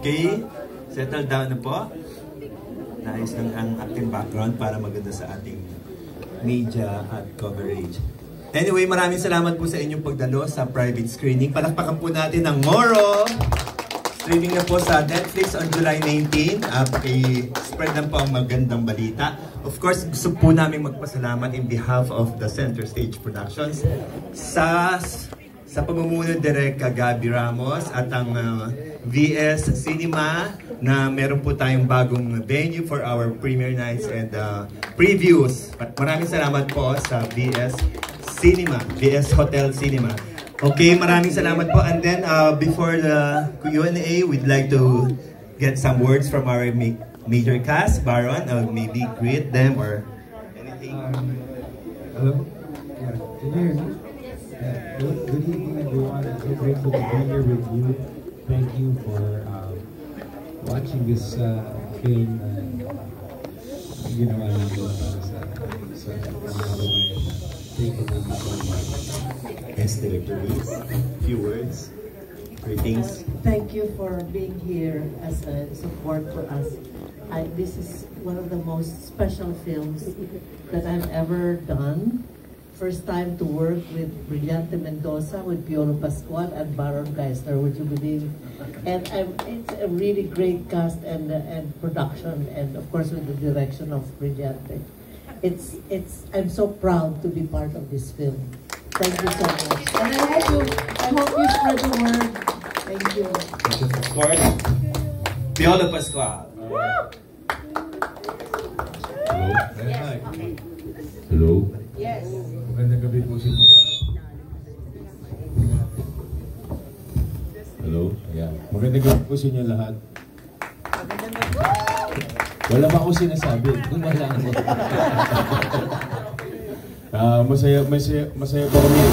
Okay? Settle down na po. Naayos lang ang acting background para maganda sa ating media at coverage. Anyway, maraming salamat po sa inyong pagdalo sa private screening. Palakpakan po natin ang Moro! Streaming na po sa Netflix on July 19. Paki-spread lang po ang magandang balita. Of course, gusto po namin magpasalamat in behalf of the Center Stage Productions sa pamumuno Direk Gabi Ramos at ang VS Cinema na meron po tayong bagong venue for our premiere nights and previews. At maraming salamat po sa VS Cinema, VS Hotel Cinema. Okay, maraming salamat po. And then, before the Q&A, we'd like to get some words from our major cast. Baron, maybe greet them or anything. Hello? Yeah, can you hear me? Yeah. Good evening, everyone. I'm so grateful to be here with you. Thank you for watching this film. You know, I love it. So, thank you very much. Yes, Director Reese. Few words, greetings. Thank you for being here as a support for us. This is one of the most special films that I've ever done. First time to work with Brillante Mendoza, with Piolo Pascual and Baron Geisler, would you believe? And it's a really great cast and production, and of course with the direction of Brillante. I'm so proud to be part of this film. Thank you so much. And I hope you spread the word. Thank you. Of course, Piolo Pascual. Hello? Hello? Yes. Magandang gabi po sa inyo lahat. Hello? Yeah. Magandang gabi po sa inyo lahat. Wala ba akong sinasabi? Kung wala ako. Masaya po kami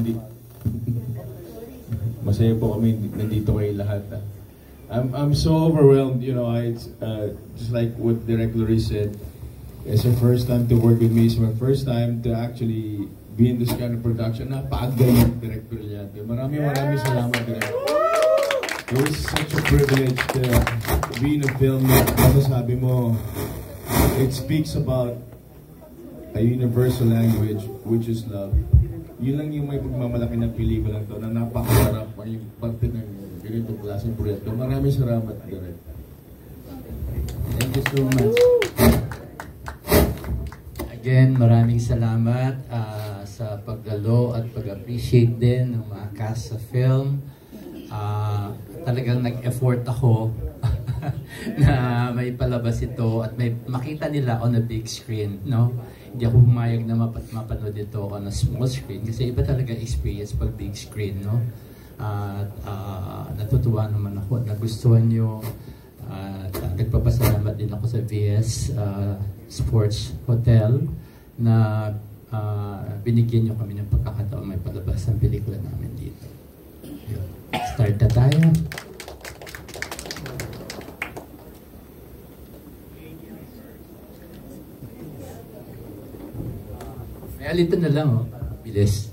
nandito kayo lahat. I'm so overwhelmed, you know. It's just like what Direk Loris said. It's her first time to work with me. It's my first time to actually be in this kind of production. Napakagaling, Direk Brillante. Maraming salamat, Direk. It was such a privilege to be in a film na, ano sabi mo, it speaks about a universal language, which is love. Yun lang yung may pagmamalaki ng pelikula to, na napakasarap yung parte ng ganitong klaseng proyekto. Maraming salamat, Direk. Thank you so much. Again, maraming salamat sa pagdalo at pag-appreciate din ng mga cast sa film. Talagang nag-effort ako na may palabas ito at may makita nila on a big screen, no? Hindi ako pumayag na mapanood ito on a small screen kasi iba talaga experience pag big screen, no? Natutuwa naman ako at nagustuhan nyo. Nagpapasalamat din ako sa VS Sports Hotel na binigyan nyo kami ng pagkakataon may palabas ang pelikula namin dito. Start na tayo. May alito na lang, oh. Bilis.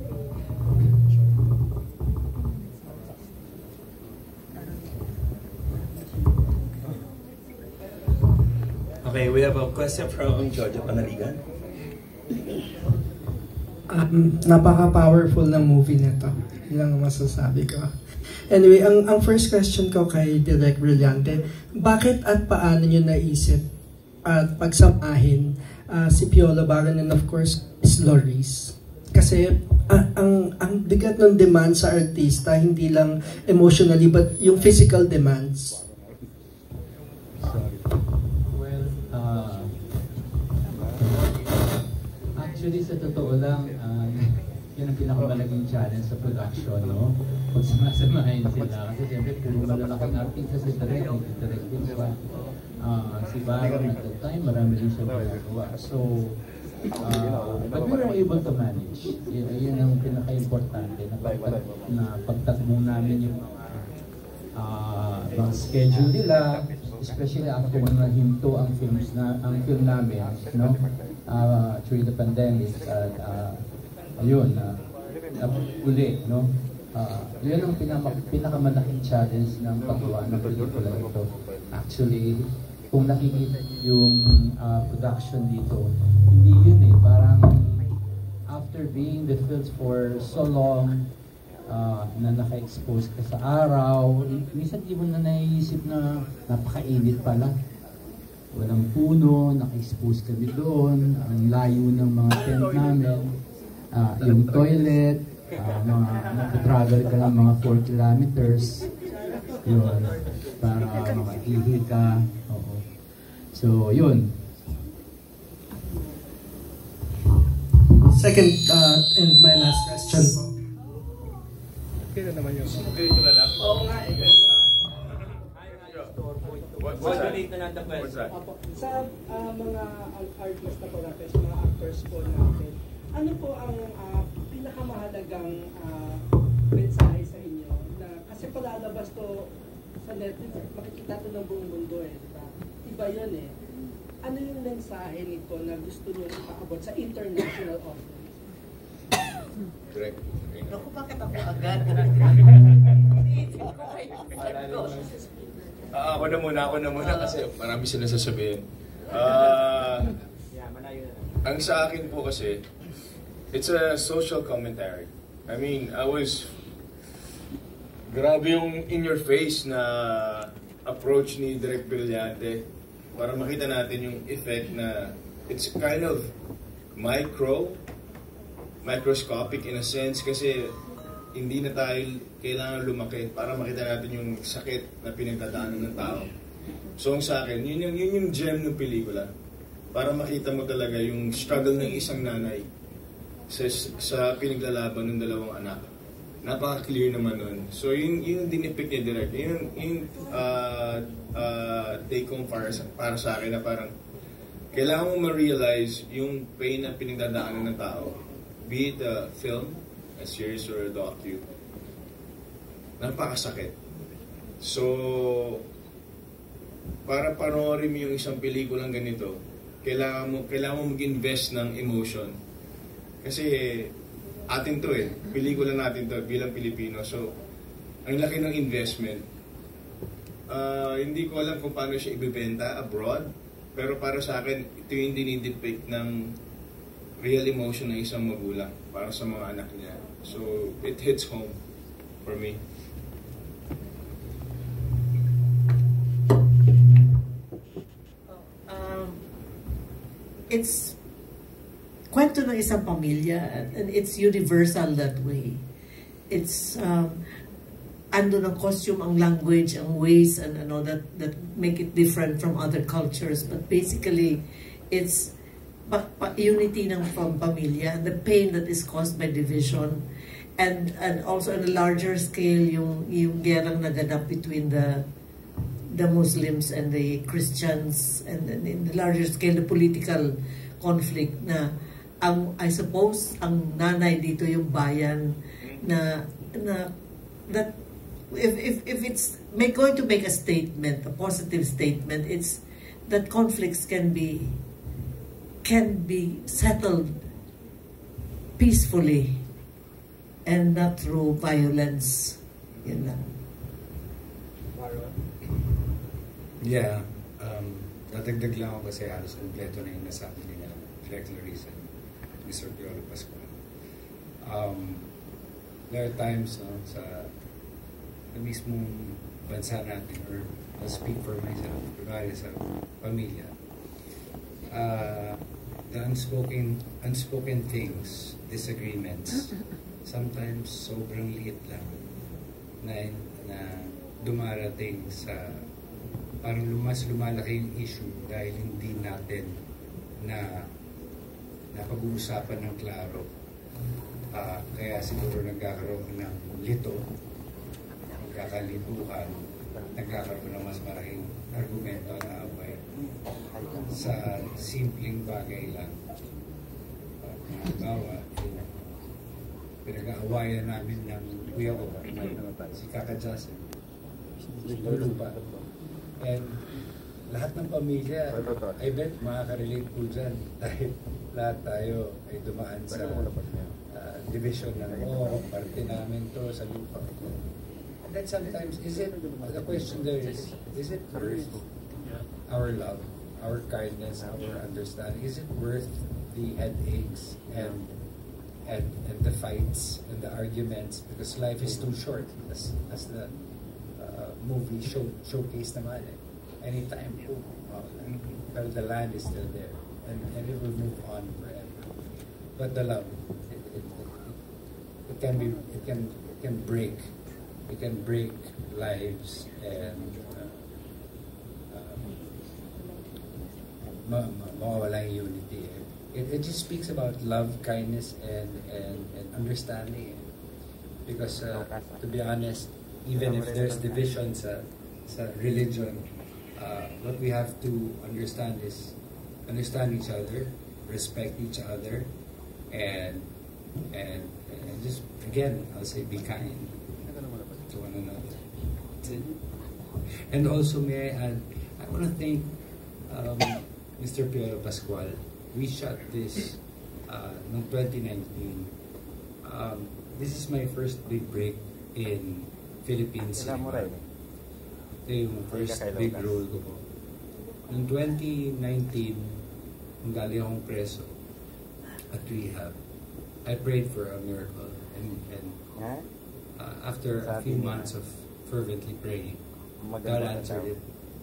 Okay, we have a question from Jojo Panaligan. Napaka-powerful na movie na to. Yun lang ang masasabi ko. Anyway, ang first question ko kay Direk Brillante, bakit at paano nyo naisip at pagsamahin si Piolo Baron and of course is Loris? Kasi ang bigat ng demand sa artista, hindi lang emotionally but yung physical demands. Well, actually sa totoo lang, yun ang pinakamalaking challenge sa production, no? Pag sumasamahin sila, kasi siyempre puro malalaking artista si Direk, din siya. Si Baron at that time, marami rin siya ginagawa. So, but we were able to manage. Yun ang pinaka-importante na pagtatbong namin yung mga schedule nila, especially after nung nahinto ang film namin, no? During the pandemic, at ayun, uli, no? Yun ang pinakamalaking challenge ng paggawa ng pelikula ito. Actually, kung nakikita yung production dito, hindi yun eh. Parang after being the fields for so long, na naka-expose ka sa araw, minsan di mo na naiisip na napakainit pala. Walang puno, naka-expose kami doon, ang layo ng mga tent namin, yung toilet, travel ka lang mga 4 kilometers, yun, para makahihi ka. Oo. So, yun. Second and my last question. Kaya naman yun. Oo nga eh. Modulate na lang the question. Sa mga artista po natin, sa mga actors po natin, ano po ang pinakamahalagang mensahe sa inyo? Na, kasi palalabas to sa Netflix, makikita to ng buong mundo eh. Diba? Iba yun eh. Ano yung mensahe nito na gusto nyo ipaabot sa international audience? Correct. Naku, bakit ako agad? Ako na muna kasi marami sila sasabihin. Ang sa akin po kasi, it's a social commentary. I mean, grabe yung in your face na approach ni Direk Brillante para makita natin yung effect na it's kind of microscopic in a sense kasi hindi na tayo kailangan lumaki para makita natin yung sakit na pinagdadaanan ng tao. So sa akin, yun yung gem ng pelikula. Para makita mo talaga yung struggle ng isang nanay sa pinaglalaban ng dalawang anak. Napaka-clear naman nun. So yun dinipict niya direct. Yun take home para sa akin na parang kailangan mo ma-realize yung pain na pinagdadaanan ng tao. Be it a film, a series, or a docu. Napakasakit. So, para panoorin mo yung isang pelikulang ganito, kailangan mo mag-invest ng emotion. Kasi atin to eh, pelikula natin to bilang Pilipino. So, ang laki ng investment. Hindi ko alam kung paano siya ibibenta abroad, pero para sa akin, ito yung dinidepict ng real emotion ng isang magulang para sa mga anak niya. So, it hits home for me. It's kwento ng isang pamilya and it's universal that way. It's ando ng costume, ang language, ang ways and that make it different from other cultures, but basically it's unity ng pamilya, the pain that is caused by division, and also on a larger scale yung gerang naganap between the Muslims and the Christians, and in the larger scale the political conflict na I suppose ang nanay dito yung bayan na that if it's going to make a statement, a positive statement, it's that conflicts can be settled peacefully and not through violence. Yun lang. Yeah, natagdag lang ako kasi halos kompleto na yung nasabi nila Direk Clarissa and Mr. Piolo Pascual. There are times sa mismong bansa natin, or I'll speak for myself, kunwari sa pamilya, the unspoken things, disagreements, sometimes sobrang liit lang na dumarating sa parang lumalaki yung issue dahil hindi natin na napag-uusapan ng klaro. Kaya siguro nagkakaroon ng lito, nagkakalituhan, nagkakaroon ng mas malaking argumento na away sa simpleng bagay lang. Halimbawa, pinag-aawayan namin ng kuya ko, si Kaka Justin, lupa. And lahat ng pamilya, I bet makaka-relate po dyan. Dahil lahat tayo ay dumaan sa division ng, parte namin to sa lupa. And then sometimes, the question there is it worth our love, our kindness, our understanding? Is it worth the headaches and the fights and the arguments? Because life is too short, as the movie showcase naman eh. Anytime po, but the land is still there, and it will move on forever. But the love, it can break lives and mawawala yung unity. It just speaks about love, kindness, and understanding. Because to be honest, even if there's division sa religion, what we have to understand is understand each other, respect each other, and just, again, I'll say, be kind to one another. And also, may I add, I want to thank Mr. Piolo Pascual. We shot this noong 2019. This is my first big break in Philippine cinema. Ito yung first big role ko po. Noong 2019, nung galing akong preso at rehab, I prayed for a miracle. And after a few months of fervently praying, God answered it.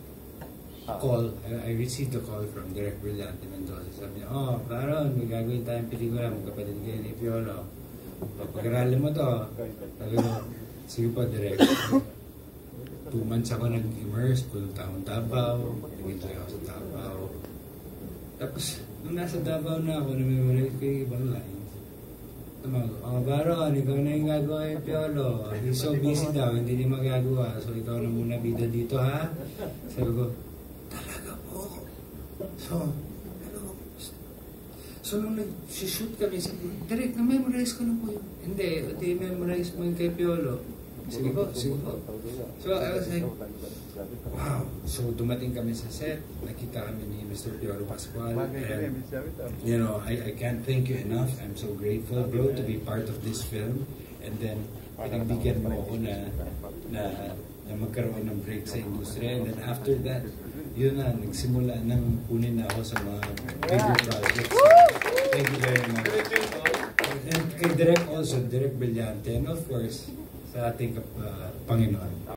I received a call from Direk Brillante Mendoza. Sabi niya, Baron, may gagawin tayong pelikula, magkapatid kayo ni Piolo. Pag-aralin mo to. Sabi ko, sige po, Direk. 2 months ako nag-immerse, punta akong Davao, nag-enjoy ako sa Davao. Tapos, nung nasa Davao na ako, namimorize ko yung ibang lines. Baron, ikaw na yung gagawa yung Piolo. He's so busy daw, hindi niya magagawa. So, ikaw na muna bida dito, ha? Sabi ko, talaga po. So, nung nag-shoot kami, sabi ko, Direk, na-memorize ko na po yun. Hindi, memorize mo yung kay Piolo. Sige po. So, I was like, wow. So, dumating kami sa set, nakita kami ni Mr. Piolo Pascual, and, you know, I can't thank you enough. I'm so grateful, bro, to be part of this film. And then, pinagbigyan mo ako na magkaroon ng break sa industriya. And then, after that, yun na, nagsimula nang kunin na ako sa mga bigger projects. Thank you very much. And kay Direk also, Direk Brillante, and of course, sa ating Panginoon.